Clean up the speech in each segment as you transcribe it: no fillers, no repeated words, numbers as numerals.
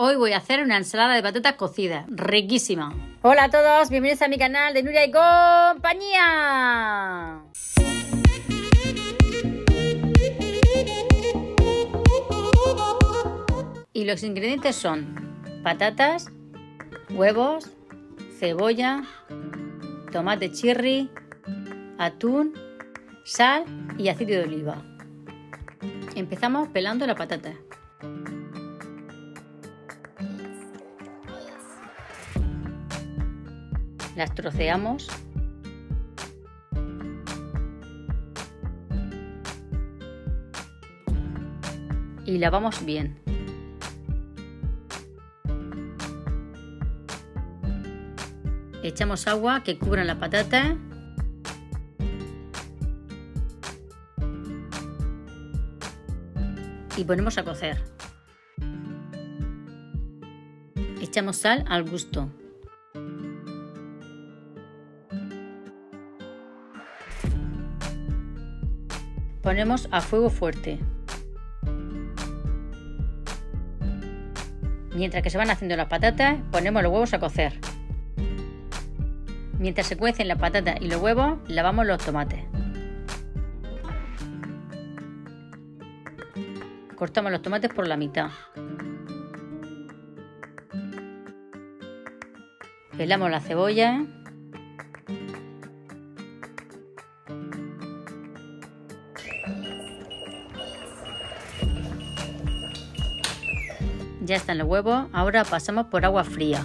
Hoy voy a hacer una ensalada de patatas cocidas, riquísima. Hola a todos, bienvenidos a mi canal de Nuria y compañía. Y los ingredientes son patatas, huevos, cebolla, tomate cherry, atún, sal y aceite de oliva. Empezamos pelando la patata. Las troceamos. Y lavamos bien. Echamos agua que cubra la patata. Y ponemos a cocer. Echamos sal al gusto. Ponemos a fuego fuerte. Mientras que se van haciendo las patatas, ponemos los huevos a cocer. Mientras se cuecen las patatas y los huevos, lavamos los tomates. Cortamos los tomates por la mitad. Pelamos la cebolla. Ya están los huevos, ahora pasamos por agua fría.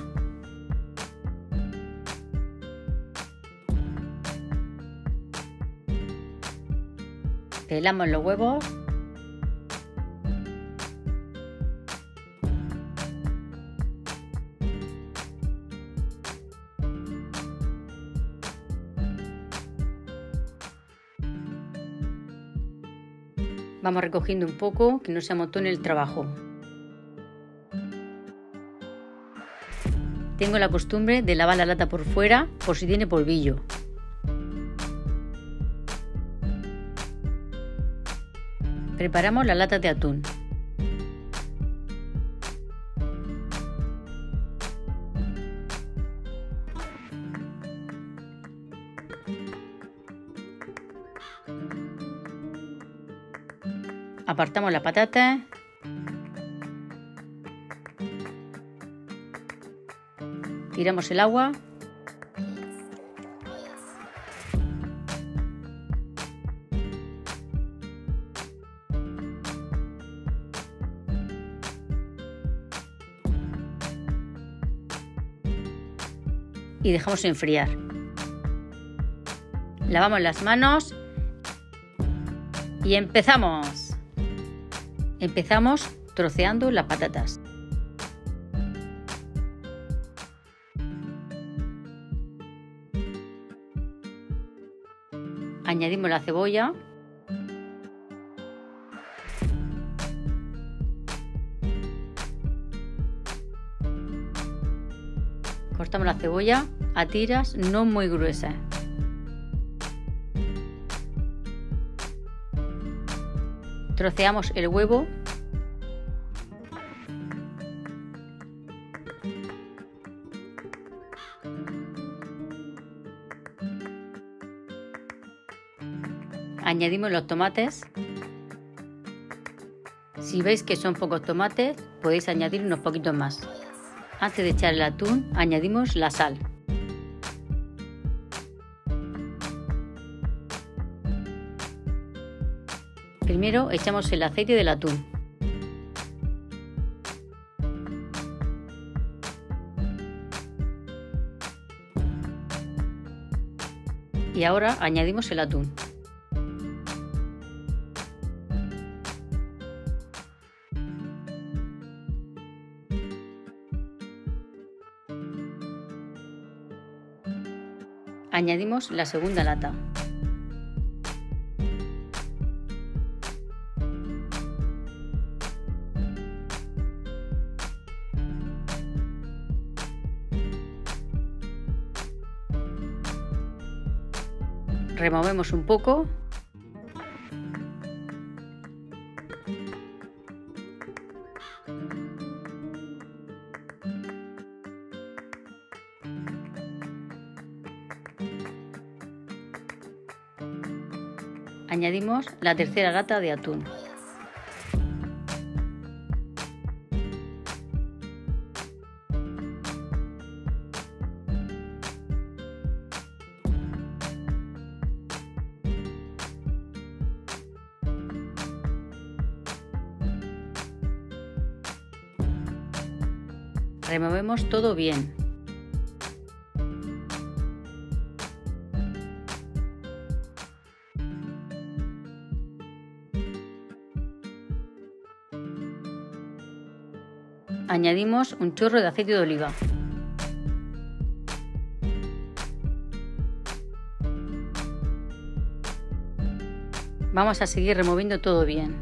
Pelamos los huevos. Vamos recogiendo un poco, que no se amotone el trabajo. Tengo la costumbre de lavar la lata por fuera por si tiene polvillo. Preparamos la lata de atún. Apartamos la patata. Tiramos el agua. Y dejamos enfriar. Lavamos las manos y empezamos. Empezamos troceando las patatas. Añadimos la cebolla. Cortamos la cebolla a tiras no muy gruesas. Troceamos el huevo. Añadimos los tomates. Si veis que son pocos tomates, podéis añadir unos poquitos más. Antes de echar el atún, añadimos la sal. Primero echamos el aceite del atún. Y ahora añadimos el atún. Añadimos la segunda lata. Removemos un poco. Añadimos la tercera lata de atún. Removemos todo bien. Añadimos un chorro de aceite de oliva. Vamos a seguir removiendo todo bien.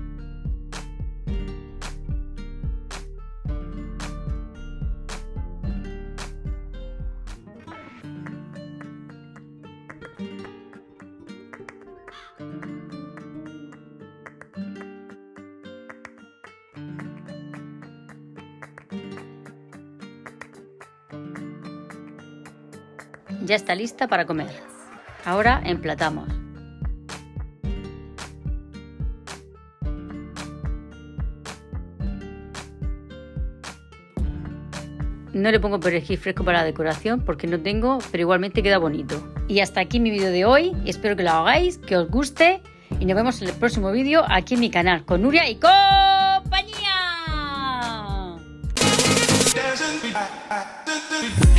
Ya está lista para comer. Ahora emplatamos. No le pongo perejil fresco para la decoración porque no tengo, pero igualmente queda bonito. Y hasta aquí mi vídeo de hoy. Espero que lo hagáis, que os guste y nos vemos en el próximo vídeo aquí en mi canal con Nuria y compañía.